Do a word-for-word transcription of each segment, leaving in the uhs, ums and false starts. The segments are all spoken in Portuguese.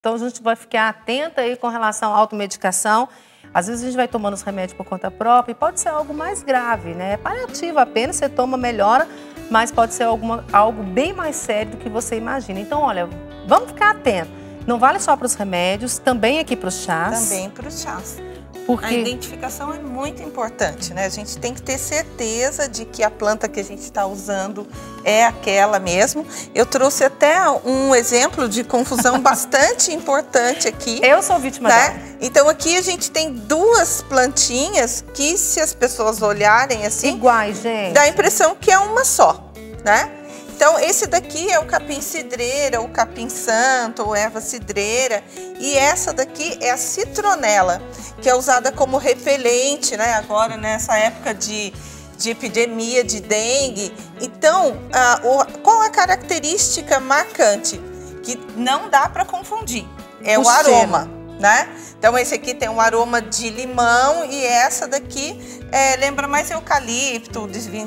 Então a gente vai ficar atenta aí com relação à automedicação. Às vezes a gente vai tomando os remédios por conta própria e pode ser algo mais grave, né? É paliativo apenas, você toma, melhora, mas pode ser alguma, algo bem mais sério do que você imagina. Então, olha, vamos ficar atento. Não vale só para os remédios, também aqui para os chás. Também para os chás. Porque... A identificação é muito importante, né? A gente tem que ter certeza de que a planta que a gente está usando é aquela mesmo. Eu trouxe até um exemplo de confusão bastante importante aqui. Eu sou vítima né? dela. Então aqui a gente tem duas plantinhas que, se as pessoas olharem assim... Iguais, gente. Dá a impressão que é uma só, né? Então, esse daqui é o capim cidreira, o capim santo, ou erva cidreira. E essa daqui é a citronela, que é usada como repelente, né? Agora, nessa época de, de epidemia de dengue. Então, a, o, qual a característica marcante? Que não dá para confundir. É o, o aroma, né? Então, esse aqui tem um aroma de limão e essa daqui é, lembra mais eucalipto,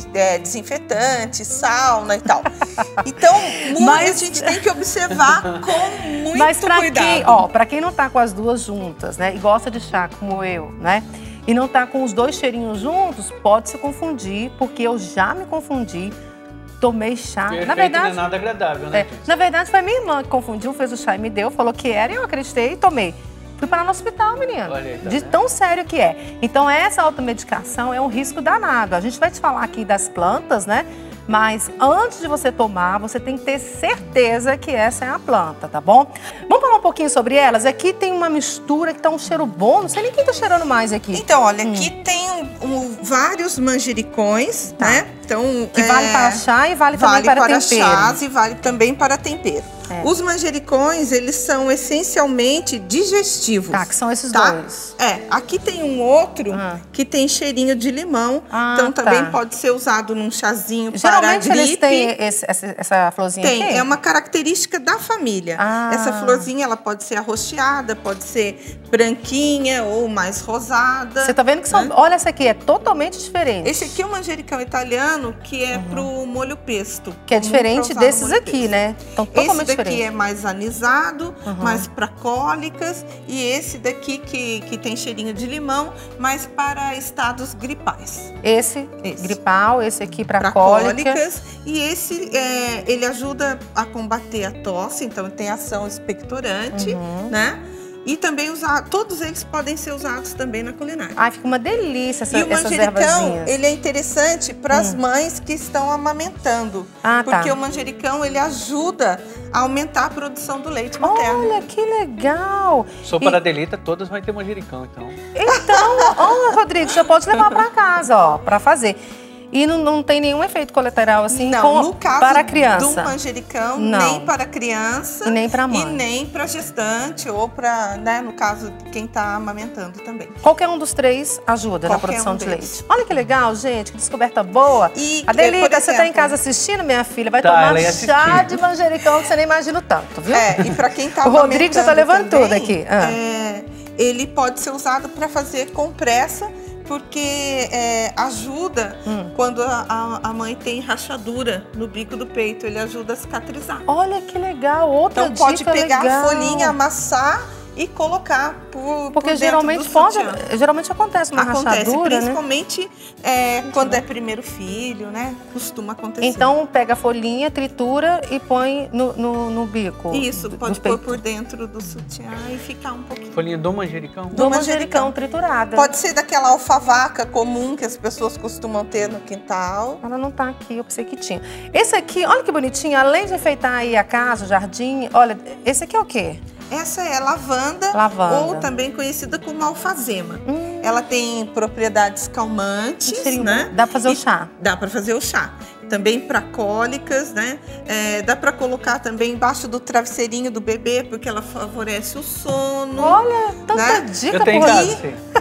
desinfetante, sauna e tal. Então, Mas... a gente tem que observar com muito Mas pra cuidado. Quem, ó, para quem não tá com as duas juntas, né, e gosta de chá como eu, né, e não tá com os dois cheirinhos juntos, pode se confundir, porque eu já me confundi. Tomei chá. Perfeito, na verdade, não é nada agradável, né? É, na verdade, foi minha irmã que confundiu, fez o chá e me deu, falou que era, e eu acreditei e tomei. Fui parar no hospital, menino. Olha aí, tá de vendo? tão sério que é. Então, essa automedicação é um risco danado. A gente vai te falar aqui das plantas, né? Mas antes de você tomar, você tem que ter certeza que essa é a planta, tá bom? Vamos falar um pouquinho sobre elas? Aqui tem uma mistura que tá um cheiro bom. Não sei nem quem tá cheirando mais aqui. Então, olha, hum. aqui tem um, um, vários manjericões, tá. né? Então, que é, vale para chá e vale, vale também para, para tempero. chás e vale também para tempero. É. Os manjericões, eles são essencialmente digestivos. Tá, que são esses tá? dois. É, aqui tem um outro ah. que tem cheirinho de limão, ah, então também tá. pode ser usado num chazinho Geralmente para gripe. Eles têm esse, essa, essa florzinha Tem, aqui? é uma característica da família. Ah. Essa florzinha, ela pode ser arroxeada, pode ser branquinha ou mais rosada. Você tá vendo que são... né? Olha, essa aqui é totalmente diferente. Esse aqui é um manjericão italiano, que é uhum. pro molho pesto. Que é diferente desses aqui, pesto. né? Então, totalmente esse daqui diferente. é mais anisado, uhum. mais para cólicas. E esse daqui que, que tem cheirinho de limão, mais para estados gripais. Esse, esse. gripal, esse aqui para cólica. cólicas. E esse, é, ele ajuda a combater a tosse, então tem ação expectorante, uhum. né? E também usar, todos eles podem ser usados também na culinária. Ai, fica uma delícia essa, e o essas manjericão, ervazinhas. ele é interessante para as hum. mães que estão amamentando. Ah, porque tá. o manjericão, ele ajuda a aumentar a produção do leite materno. Olha, que legal! Sopa da Delita, todas vão ter manjericão, então. Então, ó, Rodrigo, você pode levar para casa, ó, para fazer. E não, não tem nenhum efeito colateral assim não, com, no caso para a criança? do manjericão, não. nem para a criança e nem para a mãe. E nem para gestante ou para, né, no caso, quem está amamentando também. Qualquer um dos três ajuda Qualquer na produção um de deles. leite. Olha que legal, gente, que descoberta boa. E, a Delita, exemplo, você está em casa assistindo, minha filha? Vai tá, tomar chá de manjericão que você nem imagina o tanto, viu? É, e para quem está o Rodrigo já está levando também, tudo aqui. Ah. É, ele pode ser usado para fazer compressa, porque é, ajuda hum. quando a, a, a mãe tem rachadura no bico do peito, ele ajuda a cicatrizar. Olha que legal, outra então dica pode pegar legal. a folhinha, amassar e colocar por Porque por geralmente pode, geralmente acontece uma acontece, rachadura, principalmente né? é, quando é primeiro filho, né? Costuma acontecer. Então pega a folhinha, tritura e põe no, no, no bico. Isso, do, pode pôr peito. por dentro do sutiã e ficar um pouquinho. Folhinha do manjericão? Do, do manjericão, manjericão triturada. Pode ser daquela alfavaca comum que as pessoas costumam ter no quintal. Ela não tá aqui, eu pensei que tinha. Esse aqui, olha que bonitinho, além de enfeitar aí a casa, o jardim, olha, esse aqui é o quê? Essa é lavanda, lavanda, ou também conhecida como alfazema. Hum. Ela tem propriedades calmantes, né? Dá para fazer o chá. Dá para fazer o chá. Também para cólicas, né? É, dá para colocar também embaixo do travesseirinho do bebê, porque ela favorece o sono. Olha, tanta né? dica Eu tenho por aí.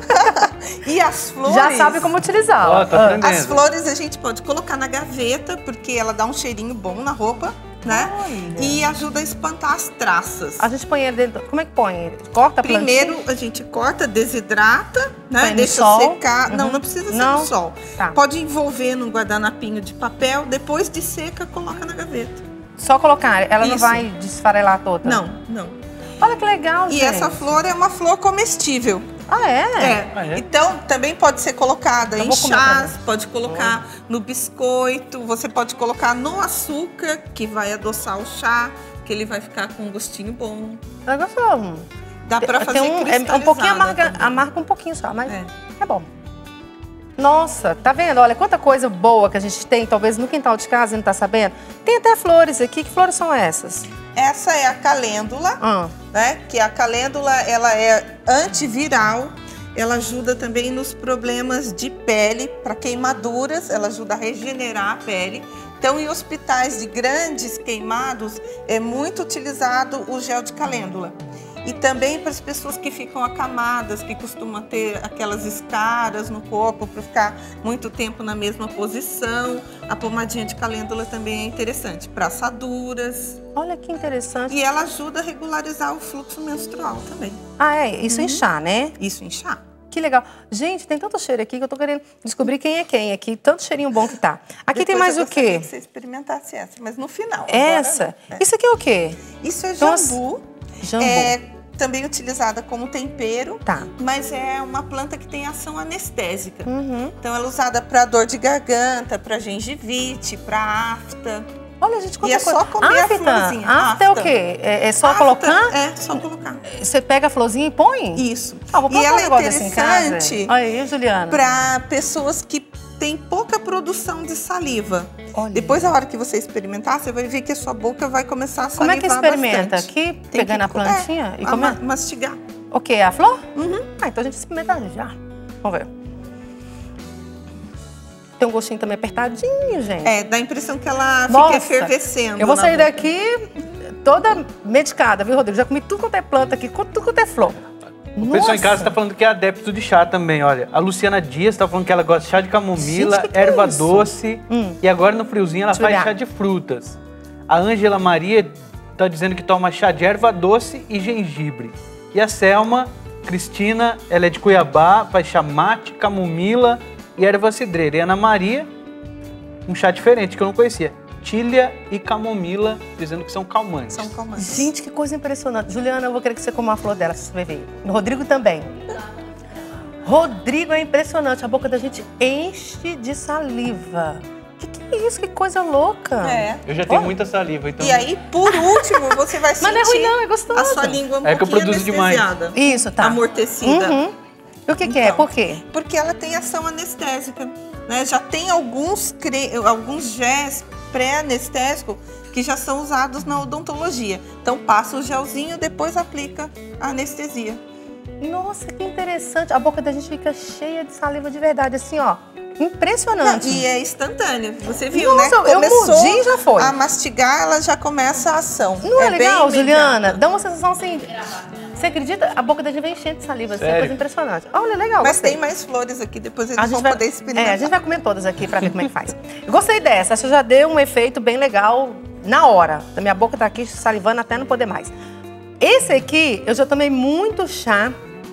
E as flores... Já sabe como utilizar. Ó, tô aprendendo. As flores a gente pode colocar na gaveta, porque ela dá um cheirinho bom na roupa. Né? Olha. E ajuda a espantar as traças. A gente põe ele dentro. Como é que põe? Corta a Primeiro plantinha? a gente corta, desidrata, né? Põe no Deixa sol. secar. Uhum. Não, não precisa ser não. no sol. Tá. Pode envolver num guardanapinho de papel. Depois de seca, coloca na gaveta. Só colocar. Ela Isso. não vai desfarelar toda? Não, não. Olha que legal, E gente. essa flor é uma flor comestível. Ah, é? É. Ah, é? Então, também pode ser colocada Eu em vou comer chás, também. pode colocar no biscoito, você pode colocar no açúcar, que vai adoçar o chá, que ele vai ficar com um gostinho bom. É gostoso. Dá pra fazer Tem um, é um cristalizada pouquinho amarga, também. amarga um pouquinho só, mas É. é bom. Nossa, tá vendo? Olha, quanta coisa boa que a gente tem, talvez no quintal de casa e não tá sabendo. Tem até flores aqui. Que flores são essas? Essa é a calêndula, Ah, né? Que a calêndula, ela é antiviral, ela ajuda também nos problemas de pele, para queimaduras, ela ajuda a regenerar a pele. Então, em hospitais de grandes queimados, é muito utilizado o gel de calêndula. E também para as pessoas que ficam acamadas, que costumam ter aquelas escaras no corpo para ficar muito tempo na mesma posição, a pomadinha de calêndula também é interessante para assaduras. olha que interessante. E ela ajuda a regularizar o fluxo menstrual também. Ah, é? Isso em chá, né? Isso em chá. Que legal. Gente, tem tanto cheiro aqui que eu tô querendo descobrir quem é quem aqui. Tanto cheirinho bom que tá. Aqui tem mais Depois eu o gostaria quê? que você experimentasse essa, mas no final. Essa? Agora, é. Isso aqui é o quê? Isso é Então, jambu. Jambu. É também utilizada como tempero, Tá. mas é uma planta que tem ação anestésica. Uhum. Então ela é usada para dor de garganta, para gengivite, para afta. Olha, gente, quanta E é coisa. só comer a Afta. florzinha. Afta é o Afta. quê? É, é só Afta, colocar? É, só colocar. Você pega a florzinha e põe? Isso. Ah, vou E colocar ela um é negócio desse em casa. interessante Olha aí, Juliana. para pessoas que têm pouca produção de saliva. Olha. Depois, a hora que você experimentar, você vai ver que a sua boca vai começar a Como é que salivar experimenta? bastante. Aqui, Tem pegando que- a plantinha é, e a comendo? ma- mastigar. O quê? A flor? Uhum. Ah, então a gente experimenta já. Vamos ver. Tem um gostinho também apertadinho, gente. É, dá a impressão que ela Nossa, fica efervescendo. Eu vou na sair boca. daqui toda medicada, viu, Rodrigo? Já comi tudo quanto é planta aqui, tudo quanto é flor. O pessoal em casa tá falando que é adepto de chá também, olha. A Luciana Dias tá falando que ela gosta de chá de camomila, Gente, que que é erva isso? doce. Hum. E agora no friozinho ela Deixa eu faz olhar. chá de frutas. A Ângela Maria tá dizendo que toma chá de erva doce e gengibre. E a Selma Cristina, ela é de Cuiabá, faz chá mate, camomila e erva cidreira. E a Ana Maria, um chá diferente que eu não conhecia. Tília e camomila, dizendo que são calmantes. São calmantes. Gente, que coisa impressionante. Juliana, eu vou querer que você coma uma flor dela, se você ver. No Rodrigo também. Rodrigo é impressionante. A boca da gente enche de saliva. Que que é isso? Que coisa louca. É. Eu já tenho Olha. muita saliva, então... E aí, por último, você vai sentir Mas não é ruim não, é gostoso. a sua língua um É que eu pouquinho produzo demais. anestesiada. Isso, tá. Amortecida. Uhum. E o que, que é? Então. Por quê? Porque ela tem ação anestésica. Né? Já tem alguns, cre... alguns géis pré-anestésicos que já são usados na odontologia. Então, passa o gelzinho, depois aplica a anestesia. Nossa, que interessante. A boca da gente fica cheia de saliva de verdade, assim, ó. Não, Impressionante. e é instantâneo. Você viu, Nossa, né? eu mordi e já foi. a mastigar, ela já começa a ação. Não é, bem legal, Juliana? imediata. Dá uma sensação assim. Você acredita? A boca da gente vem enchendo de saliva, assim, é Sério? coisa impressionante. Olha, legal. Mas gostei. tem mais flores aqui, depois eles A gente vão vai, poder experimentar. é, a gente vai comer todas aqui pra ver como é que faz. Eu gostei dessa, acho que já deu um efeito bem legal na hora. A minha boca tá aqui salivando até não poder mais. Esse aqui, eu já tomei muito chá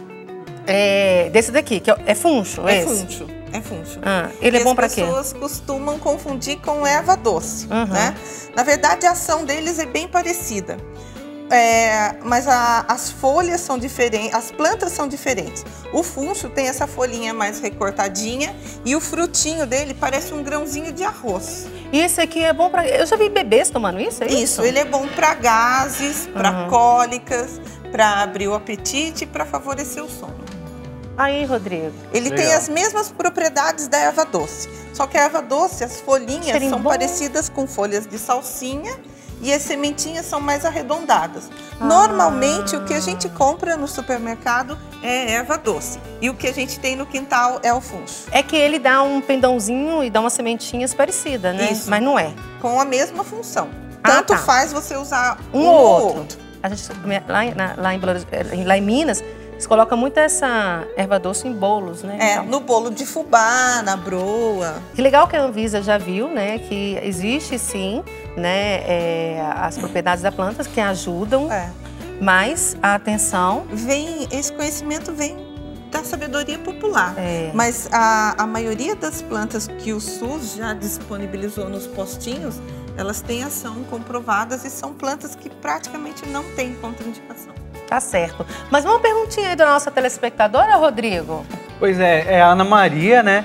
é, desse daqui, que é, é funcho, É esse. funcho, é funcho. Ah, ele é E bom as pra quê? pessoas costumam confundir com erva doce, Uhum. né? Na verdade, a ação deles é bem parecida. É, mas a- as folhas são diferentes, as plantas são diferentes. O funcho tem essa folhinha mais recortadinha e o frutinho dele parece um grãozinho de arroz. E esse aqui é bom pra... Eu já vi bebês tomando isso, é isso? Isso, ele é bom para gases, para Uhum. cólicas, para abrir o apetite e para favorecer o sono. Aí, Rodrigo. Ele Legal. tem as mesmas propriedades da erva doce, só que a erva doce, as folhinhas Cheirinho são bom. parecidas com folhas de salsinha e as sementinhas são mais arredondadas. Ah. Normalmente, o que a gente compra no supermercado é erva doce e o que a gente tem no quintal é o funcho, É que ele dá um pendãozinho e dá umas sementinhas parecidas, né? Isso. Mas não é. com a mesma função. Ah, Tanto tá. faz você usar Um, um, ou ou outro. outro. A gente, lá, em- na- lá, em, Belo Horizonte- lá em Minas, eles colocam muito essa erva doce em bolos, né? É, Então, no bolo de fubá, na broa. que legal que a Anvisa já viu, né? Que existe sim, né? é, as propriedades da planta que ajudam, É. mas a atenção Vem, esse conhecimento vem da sabedoria popular. é, Mas a, a maioria das plantas que o SUS já disponibilizou nos postinhos, elas têm ação comprovadas e são plantas que praticamente não têm contraindicação. Tá certo. Mas uma perguntinha aí da nossa telespectadora, Rodrigo. Pois é, é a Ana Maria, né?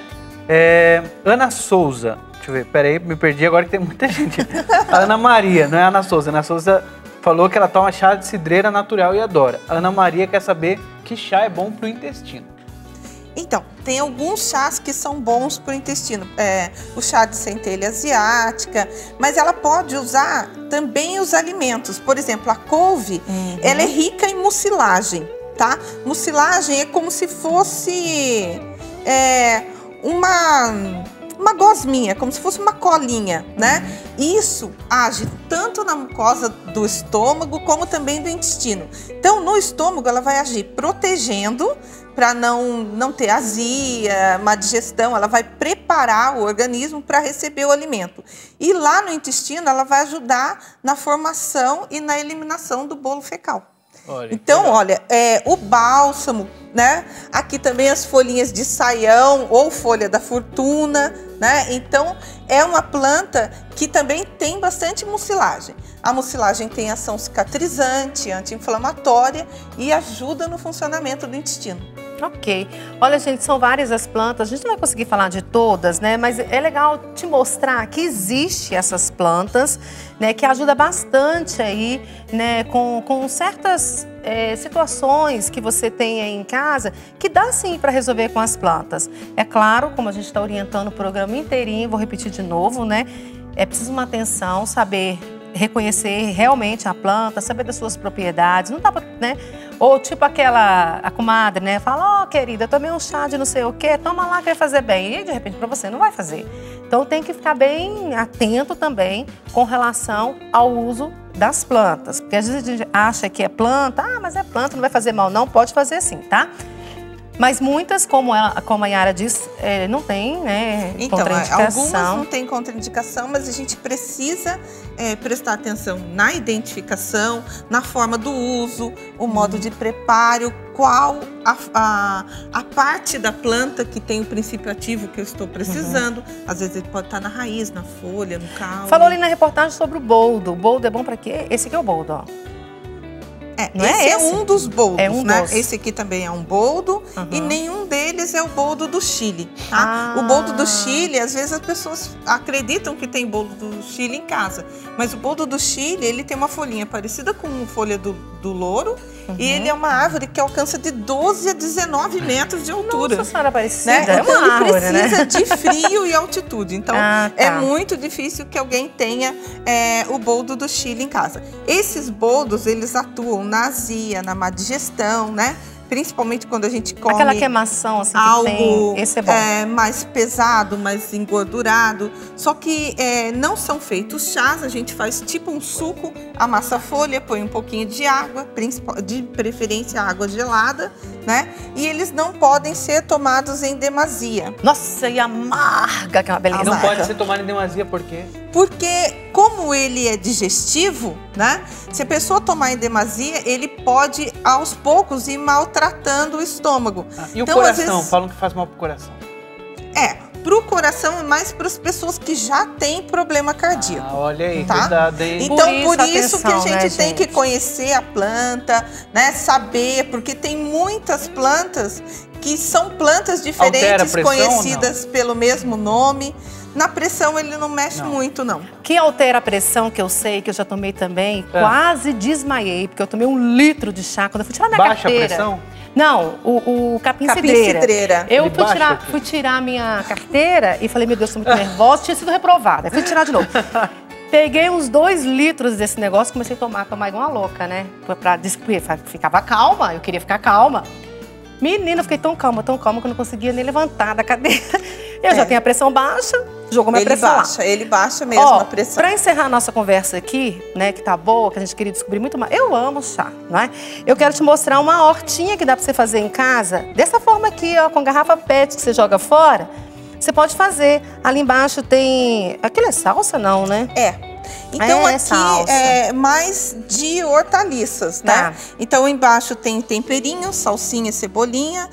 É, Ana Souza. Deixa eu ver, peraí, me perdi agora que tem muita gente. A Ana Maria, não é a Ana Souza. A Ana Souza falou que ela toma chá de cidreira natural e adora. A Ana Maria quer saber que chá é bom pro intestino. Então, tem alguns chás que são bons para o intestino. É, o chá de centelha asiática, mas ela pode usar também os alimentos. Por exemplo, a couve, uhum. ela é rica em mucilagem, tá? Mucilagem é como se fosse é, uma... uma gosminha, como se fosse uma colinha, né? Isso age tanto na mucosa do estômago como também do intestino. Então, no estômago, ela vai agir protegendo para não, não ter azia, má digestão. Ela vai preparar o organismo para receber o alimento. E lá no intestino, ela vai ajudar na formação e na eliminação do bolo fecal. Olha, então, legal. olha, é, o bálsamo, né? Aqui também as folhinhas de saião ou folha da fortuna, né? Então, é uma planta que também tem bastante mucilagem. A mucilagem tem ação cicatrizante, anti-inflamatória e ajuda no funcionamento do intestino. Ok. Olha, gente, são várias as plantas. A gente não vai conseguir falar de todas, né? Mas é legal te mostrar que existe essas plantas, né? Que ajuda bastante aí, né? Com, com certas é, situações que você tem aí em casa, que dá sim para resolver com as plantas. É claro, como a gente está orientando o programa inteirinho, vou repetir de novo, né? É preciso uma atenção, saber reconhecer realmente a planta, saber das suas propriedades, não dá pra, né? Ou tipo aquela, a comadre, né? Fala, ó, oh, querida, eu tomei um chá de não sei o quê, toma lá que vai fazer bem. E de repente pra você não vai fazer. Então tem que ficar bem atento também com relação ao uso das plantas. Porque às vezes a gente acha que é planta, ah, mas é planta, não vai fazer mal. Não, pode fazer sim, tá? Mas muitas, como, ela, como a Yara diz, é, não tem, né, então, contraindicação. Algumas não tem contraindicação, mas a gente precisa é, prestar atenção na identificação, na forma do uso, o modo de preparo, qual a, a, a parte da planta que tem o princípio ativo que eu estou precisando. Uhum. Às vezes ele pode estar na raiz, na folha, no caule. Falou ali na reportagem sobre o boldo. O boldo é bom para quê? Esse aqui é o boldo, ó. É, Não esse é, esse é um dos boldos, é um né? Dos. Esse aqui também é um boldo, uhum. e nenhum deles é o boldo do Chile, tá? Ah. O boldo do Chile, às vezes as pessoas acreditam que tem boldo do Chile em casa, mas o boldo do Chile, ele tem uma folhinha parecida com a folha do, do louro, uhum. e ele é uma árvore que alcança de doze a dezenove metros de altura. Nossa senhora, parecida, né? é Então uma ele árvore, precisa né? de frio e altitude, então ah, tá. é muito difícil que alguém tenha é, o boldo do Chile em casa. Esses boldos, eles atuam na azia, na má digestão, né? Principalmente quando a gente come aquela queimação assim, algo que tem. Esse é bom. É, mais pesado, mais engordurado. Só que é, não são feitos chás, a gente faz tipo um suco, amassa a folha, põe um pouquinho de água, de preferência água gelada, né? E eles não podem ser tomados em demasia. Nossa, e amarga, que é uma beleza. Não pode ser tomado em demasia, por quê? Porque como ele é digestivo, né? Se a pessoa tomar em demasia, ele pode aos poucos ir maltratando o estômago. Ah, e o então, coração? Vezes, falam que faz mal pro coração. É, pro coração é mais para as pessoas que já têm problema cardíaco. Ah, olha aí, tá? Cuidado aí. Então, por isso, por isso atenção, que a gente né, tem gente? que conhecer a planta, né? Saber, porque tem muitas plantas que são plantas diferentes, conhecidas pelo mesmo nome. Na pressão ele não mexe não. muito, não. Que altera a pressão, que eu sei, que eu já tomei também, é. quase desmaiei, porque eu tomei um litro de chá quando eu fui tirar minha Baixa carteira. Baixa a pressão? Não, o, o capim, capim cidreira. cidreira. Eu fui tirar, fui tirar a minha carteira e falei, meu Deus, estou muito nervosa, tinha sido reprovada. Fui tirar de novo. Peguei uns dois litros desse negócio e comecei a tomar, tomar igual uma louca, né? Pra, pra, ficava calma, eu queria ficar calma. Menina, eu fiquei tão calma, tão calma que eu não conseguia nem levantar da cadeira. Eu é. já tenho a pressão baixa, jogou minha ele pressão baixa, lá. Ele baixa mesmo Ó, a pressão. Pra encerrar a nossa conversa aqui, né, que tá boa, que a gente queria descobrir muito mais. Eu amo chá, não é? Eu quero te mostrar uma hortinha que dá pra você fazer em casa. Dessa forma aqui, ó, com garrafa pet que você joga fora. Você pode fazer. Ali embaixo tem... Aquilo é salsa, não, né? É. Então, é, aqui salsa. é mais de hortaliças, tá. né? Então, embaixo tem temperinho, salsinha, cebolinha.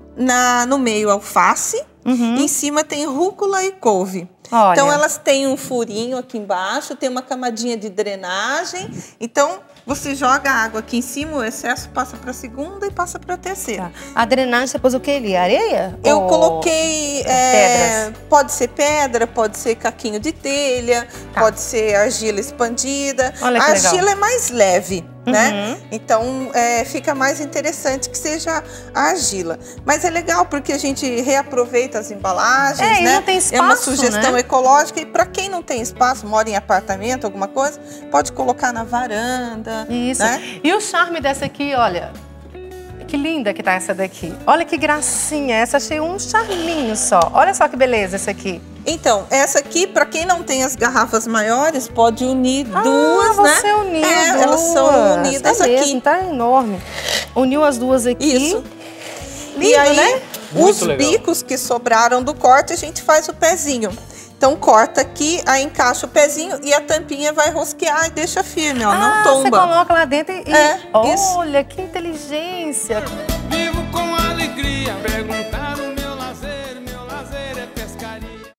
Na, no meio, alface. Uhum. Em cima tem rúcula e couve. Olha. Então, elas têm um furinho aqui embaixo, tem uma camadinha de drenagem. Então, você joga a água aqui em cima, o excesso passa para a segunda e passa para a terceira. Tá. A drenagem você pôs o que ali? Areia? Eu Ou coloquei, é, pode ser pedra, pode ser caquinho de telha, Tá. pode ser argila expandida. Olha que a legal. argila é mais leve, né? Uhum. Então é, fica mais interessante que seja a argila. Mas é legal porque a gente reaproveita as embalagens, É, e né? não tem é uma espaço, sugestão né? ecológica e para quem não tem espaço, mora em apartamento, alguma coisa, pode colocar na varanda. Isso. Né? E o charme dessa aqui, olha, que linda que tá essa daqui. Olha que gracinha, essa achei um charminho só. Olha só que beleza essa aqui. Então, essa aqui, para quem não tem as garrafas maiores, pode unir Ah, duas, né? você uniu É, duas. elas são unidas é aqui. mesmo, tá enorme. Uniu as duas aqui. Isso. Lindo, e aí, né? Muito os legal. bicos que sobraram do corte, a gente faz o pezinho. Então, corta aqui, aí encaixa o pezinho e a tampinha vai rosquear e deixa firme, ó, Ah, não você tomba. coloca lá dentro e... É, isso. Olha, que inteligência. Vivo com alegria, perguntar